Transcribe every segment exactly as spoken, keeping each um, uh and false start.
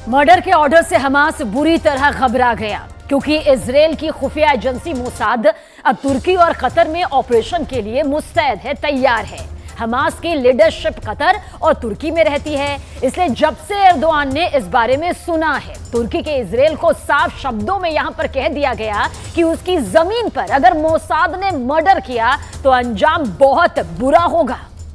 Murder के order से Hamas बुरी तरह घबरा गया क्योंकि इजराइल की खुफिया एजेंसी मोसाद अब तुर्की और कतर में ऑपरेशन के लिए मुस्तैद है, तैयार है। हमास की लीडरशिप कतर और तुर्की में रहती है, इसलिए जब से एर्दोआन ने इस बारे में सुना है, तुर्की के इजराइल को साफ शब्दों में यहां पर कह दिया गया कि उसकी जमीन पर अगर मोसाद ने मर्डर किया तो अंजाम बहुत बुरा होगा।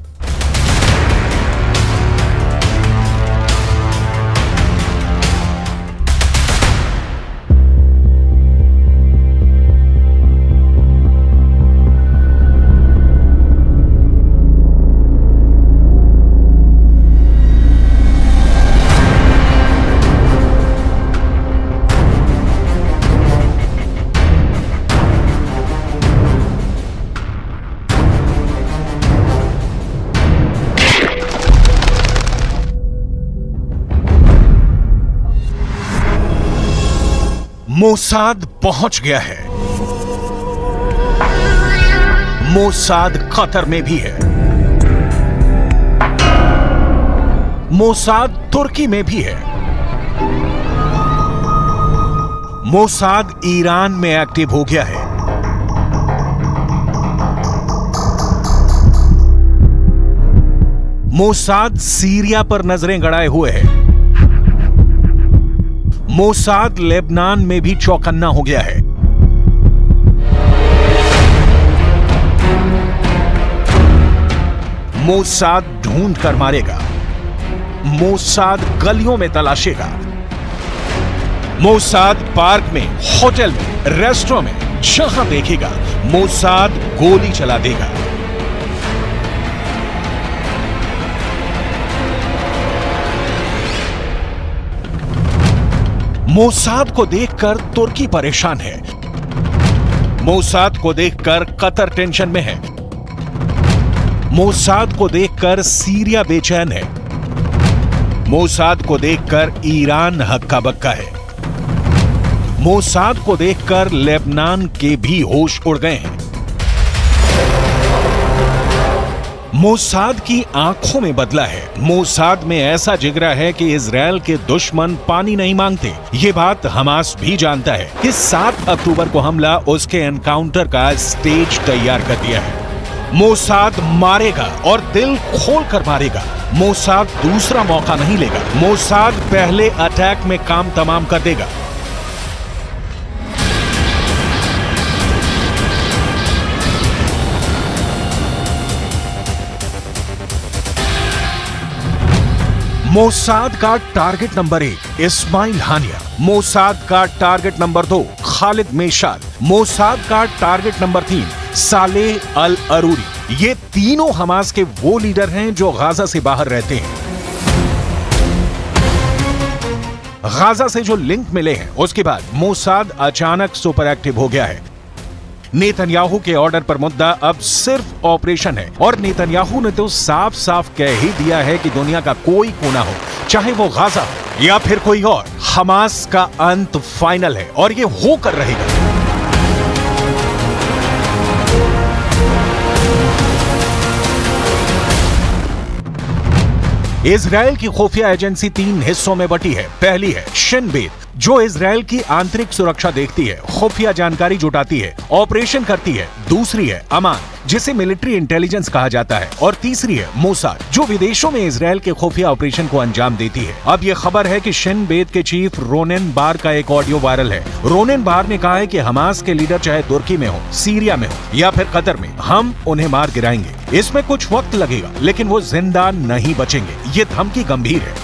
मोसाद पहुंच गया है। मोसाद कतर में भी है। मोसाद तुर्की में भी है। मोसाद ईरान में एक्टिव हो गया है। मोसाद सीरिया पर नजरें गड़ाए हुए है। मोसाद लेबनान में भी चौकन्ना हो गया है। मोसाद ढूंढ कर मारेगा। मोसाद गलियों में तलाशेगा। मोसाद पार्क में, होटल में, रेस्टोरेंट में, जहां देखेगा मोसाद गोली चला देगा। मोसाद को देखकर तुर्की परेशान है। मोसाद को देखकर कतर टेंशन में है। मोसाद को देखकर सीरिया बेचैन है। मोसाद को देखकर ईरान हक्का बक्का है। मोसाद को देखकर लेबनान के भी होश उड़ गए हैं। मोसाद की आंखों में बदला है। मोसाद में ऐसा जिगरा है कि इजराइल के दुश्मन पानी नहीं मांगते। ये बात हमास भी जानता है कि सात अक्टूबर को हमला उसके एनकाउंटर का स्टेज तैयार कर दिया है। मोसाद मारेगा और दिल खोल कर मारेगा। मोसाद दूसरा मौका नहीं लेगा। मोसाद पहले अटैक में काम तमाम कर देगा। मोसाद का टारगेट नंबर एक इस्माइल हानिया। मोसाद का टारगेट नंबर दो खालिद मेशाल। मोसाद का टारगेट नंबर तीन सालेह अल अरूरी। ये तीनों हमास के वो लीडर हैं जो गाजा से बाहर रहते हैं। गाजा से जो लिंक मिले हैं, उसके बाद मोसाद अचानक सुपर एक्टिव हो गया है। नेतन्याहू के ऑर्डर पर मुद्दा अब सिर्फ ऑपरेशन है और नेतन्याहू ने तो साफ साफ कह ही दिया है कि दुनिया का कोई कोना हो, चाहे वो गाजा हो या फिर कोई और, हमास का अंत फाइनल है और ये होकर रहेगा। इजराइल की खुफिया एजेंसी तीन हिस्सों में बटी है। पहली है शिन बेत, जो इजराइल की आंतरिक सुरक्षा देखती है, खुफिया जानकारी जुटाती है, ऑपरेशन करती है। दूसरी है अमान, जिसे मिलिट्री इंटेलिजेंस कहा जाता है। और तीसरी है मोसाद, जो विदेशों में इजराइल के खुफिया ऑपरेशन को अंजाम देती है। अब यह खबर है कि शिन बेत के चीफ रोनेन बार का एक ऑडियो वायरल है। रोनेन बार ने कहा है कि हमास के लीडर चाहे तुर्की में हो, सीरिया में हो या फिर कतर में, हम उन्हें मार गिराएंगे। इसमें कुछ वक्त लगेगा लेकिन वो जिंदा नहीं बचेंगे। ये धमकी गंभीर है।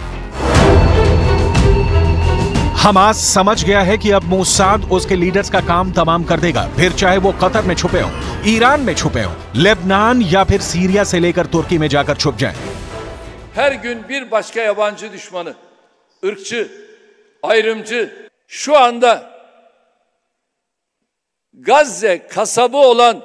हमास समझ गया है कि अब मोसाद उसके लीडर्स का काम तमाम कर देगा, फिर चाहे वो कतर में छुपे हों, ईरान में छुपे हों, लेबनान या फिर सीरिया से लेकर तुर्की में जाकर छुप जाएं। Her gün bir başka yabancı düşmanı, ırkçı, ayrımcı, şu anda Gazze kasabı olan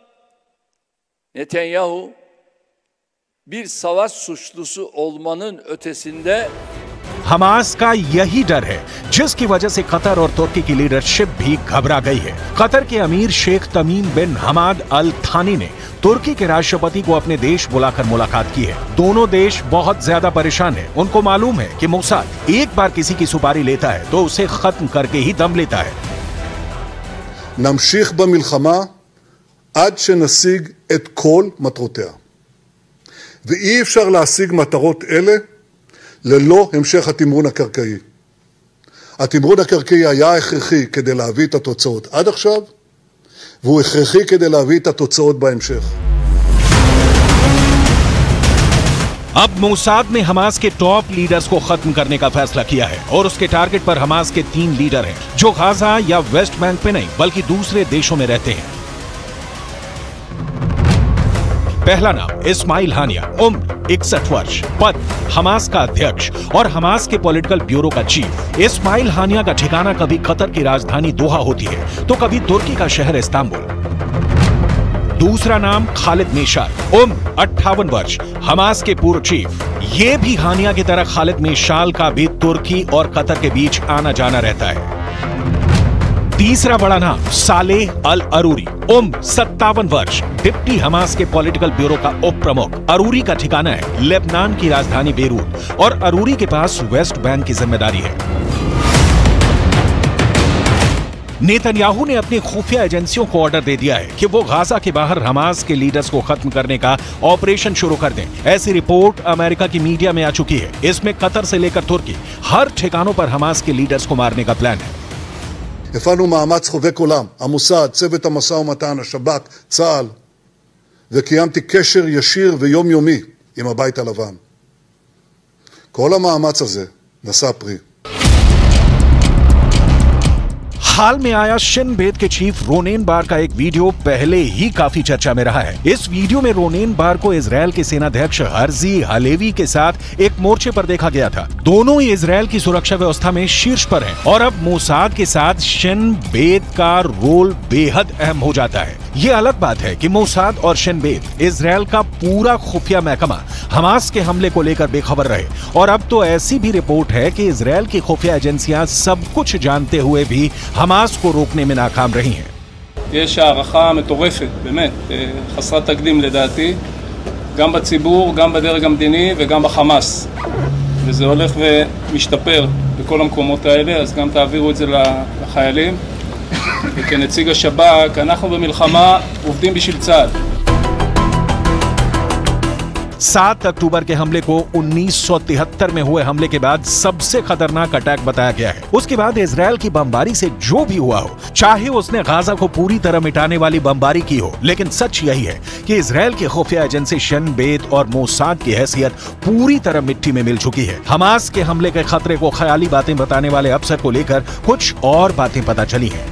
Netanyahu bir savaş suçlusu olmanın ötesinde Hamas का यही डर है जिसकी वजह से कतर और तुर्की की लीडरशिप भी घबरा गई है। कतर के अमीर शेख तमीम बिन हमाद अल थानी ने तुर्की के राष्ट्रपति को अपने देश बुलाकर मुलाकात की है। दोनों देश बहुत ज्यादा परेशान हैं। उनको मालूम है कि मोसाद एक बार किसी की सुपारी लेता है तो उसे खत्म करके ही दम लेता है। नमशीख במלחמה עד שנשיג את כל מטרותיה. ואי אפשר להשיג מטרות אלה ללא המשך התמרון הקרקעי. התמרון הקרקעי היה הכרחי כדי להביא את התוצאות עד עכשיו, והוא הכרחי כדי להביא את התוצאות בהמשך. अब मोसाद ने हमास के टॉप लीडर्स को खत्म करने का फैसला किया है और उसके टारगेट पर हमास के तीन लीडर हैं जो गाजा या वेस्ट बैंक पे नहीं बल्कि दूसरे देशों में रहते हैं। पहला नाम इस्माइल हानिया, उम्र इकसठ वर्ष, पद हमास का अध्यक्ष और हमास के पॉलिटिकल ब्यूरो का चीफ। इस्माइल हानिया का ठिकाना कभी कतर की राजधानी दोहा होती है तो कभी तुर्की का शहर इस्तांबुल। दूसरा नाम खालिद मेशाल, उम्र अट्ठावन वर्ष, हमास के पूर्व चीफ। ये भी हानिया की तरह खालिद मेशाल का भी तुर्की और कतर के बीच आना जाना रहता है। तीसरा बड़ा नाम सालेह अल अरूरी, उम्र सत्तावन वर्ष, डिप्टी हमास के पॉलिटिकल ब्यूरो का उप प्रमुख। अरूरी का ठिकाना है लेबनान की राजधानी बेरूत और अरूरी के पास वेस्ट बैंक की जिम्मेदारी है। नेतन्याहू ने अपनी खुफिया एजेंसियों को ऑर्डर दे दिया है कि वो गाजा के बाहर हमास के लीडर्स को खत्म करने का ऑपरेशन शुरू कर दें। ऐसी रिपोर्ट अमेरिका की मीडिया में आ चुकी है। इसमें कतर से लेकर तुर्की हर ठिकानों पर हमास के लीडर्स को मारने का प्लान है। הפעלנו מאמץ חובק עולם, המוסד, צוות המשא ומתן, השב"כ, צה"ל, וקיימתי קשר ישיר ויומיומי עם הבית הלבן. כל המאמץ הזה נשא פרי. हाल में आया शिन बेत के चीफ रोनेन बार का एक वीडियो पहले ही काफी चर्चा में रहा है। इस वीडियो में रोनेन बार को इजरायल के सेनाध्यक्ष हर्जी हालेवी के साथ एक मोर्चे पर देखा गया था। दोनों ही इजरायल की सुरक्षा व्यवस्था में शीर्ष पर हैं और अब मोसाद के साथ शिन बेत का रोल बेहद अहम हो जाता है। ये अलग बात है कि मोसाद और शिन बेत इजरायल का पूरा खुफिया महकमा हमास के हमले को लेकर बेखबर रहे और अब तो ऐसी भी रिपोर्ट है कि इजरायल की खुफिया एजेंसियां सब कुछ जानते हुए भी हमास को रोकने में नाकाम रही हैं। יש הערכה מטורפת, באמת, חסרת תקדים לדעתי, גם בציבור, גם בדרג המדיני וגם בחמאס. וזה הולך ומשתפר בכל המקומות האלה, אז גם תעבירו את זה לחיילים. וכנציג השב"כ, אנחנו במלחמה עובדים בשביל צה"ל. सात अक्टूबर के हमले को उन्नीस सौ तिहत्तर में हुए हमले के बाद सबसे खतरनाक अटैक बताया गया है। उसके बाद इजरायल की बमबारी से जो भी हुआ हो, चाहे उसने गाजा को पूरी तरह मिटाने वाली बमबारी की हो, लेकिन सच यही है कि इजरायल की खुफिया एजेंसी शिन बेत और मोसाद की हैसियत पूरी तरह मिट्टी में मिल चुकी है। हमास के हमले के खतरे को ख्याली बातें बताने वाले अफसर को लेकर कुछ और बातें पता चली हैं।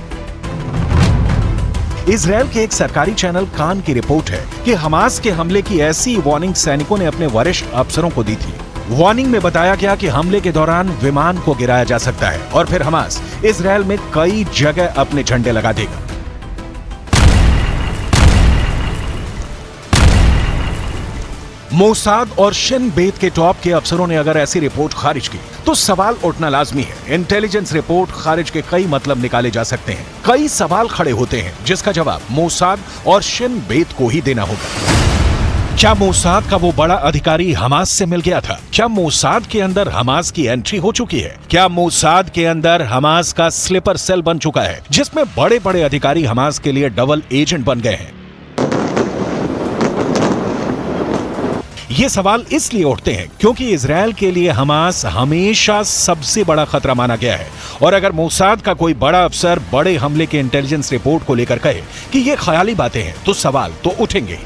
इजरायल के एक सरकारी चैनल कान की रिपोर्ट है कि हमास के हमले की ऐसी वार्निंग सैनिकों ने अपने वरिष्ठ अफसरों को दी थी। वार्निंग में बताया गया कि हमले के दौरान विमान को गिराया जा सकता है और फिर हमास इजरायल में कई जगह अपने झंडे लगा देगा। मोसाद और शिन बेत के टॉप के अफसरों ने अगर ऐसी रिपोर्ट खारिज की तो सवाल उठना लाजमी है। इंटेलिजेंस रिपोर्ट खारिज के कई मतलब निकाले जा सकते हैं। कई सवाल खड़े होते हैं जिसका जवाब मोसाद और शिन बेत को ही देना होगा। क्या मोसाद का वो बड़ा अधिकारी हमास से मिल गया था? क्या मोसाद के अंदर हमास की एंट्री हो चुकी है? क्या मोसाद के अंदर हमास का स्लीपर सेल बन चुका है जिसमें बड़े बड़े अधिकारी हमास के लिए डबल एजेंट बन गए हैं? ये सवाल इसलिए उठते हैं क्योंकि इजरायल के लिए हमास हमेशा सबसे बड़ा खतरा माना गया है और अगर मोसाद का कोई बड़ा अफसर बड़े हमले के इंटेलिजेंस रिपोर्ट को लेकर कहे कि ये ख्याली बातें हैं तो सवाल तो उठेंगे।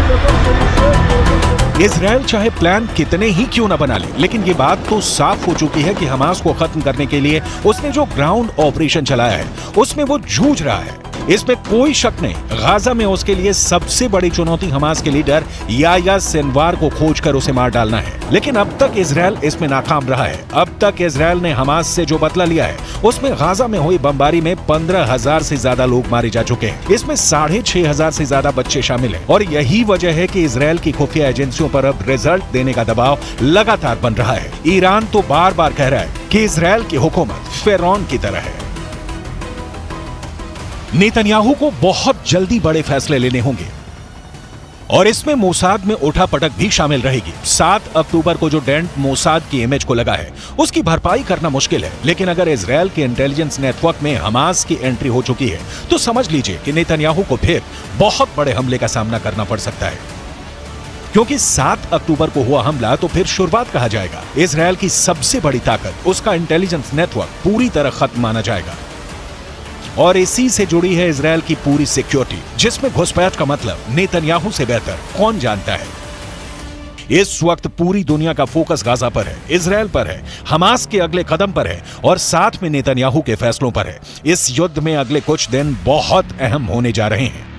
इजरायल चाहे प्लान कितने ही क्यों न बना ले, लेकिन ये बात तो साफ हो चुकी है कि हमास को खत्म करने के लिए उसने जो ग्राउंड ऑपरेशन चलाया है उसमें वो जूझ रहा है। इसमें कोई शक नहीं, गाजा में उसके लिए सबसे बड़ी चुनौती हमास के लीडर याह्या सिनवार को खोजकर उसे मार डालना है। लेकिन अब तक इजरायल इसमें नाकाम रहा है। अब तक इजरायल ने हमास से जो बदला लिया है उसमें गाजा में हुई बमबारी में पंद्रह हजार से ज्यादा लोग मारे जा चुके हैं। इसमें साढ़े छह हजार से ज्यादा बच्चे शामिल हैं और यही वजह है कि इजरायल की खुफिया एजेंसियों पर अब रिजल्ट देने का दबाव लगातार बन रहा है। ईरान तो बार बार कह रहा है कि इजरायल की हुकूमत फिरौन की तरह है। नेतन्याहू को बहुत जल्दी बड़े फैसले लेने होंगे। और इसमें मोसाद में उठापटक भी शामिल रहेगी। सात अक्टूबर को जो डेंट मोसाद की इमेज को लगा है उसकी भरपाई करना मुश्किल है, लेकिन अगर इजरायल के इंटेलिजेंस नेटवर्क में हमास की एंट्री हो चुकी है तो समझ लीजिए कि नेतन्याहू को फिर बहुत बड़े हमले का सामना करना पड़ सकता है, क्योंकि सात अक्टूबर को हुआ हमला तो फिर शुरुआत कहा जाएगा। इजरायल की सबसे बड़ी ताकत, उसका इंटेलिजेंस नेटवर्क पूरी तरह खत्म माना जाएगा और इसी से जुड़ी है इजरायल की पूरी सिक्योरिटी, जिसमें घुसपैठ का मतलब नेतन्याहू से बेहतर कौन जानता है। इस वक्त पूरी दुनिया का फोकस गाजा पर है, इजरायल पर है, हमास के अगले कदम पर है और साथ में नेतन्याहू के फैसलों पर है। इस युद्ध में अगले कुछ दिन बहुत अहम होने जा रहे हैं।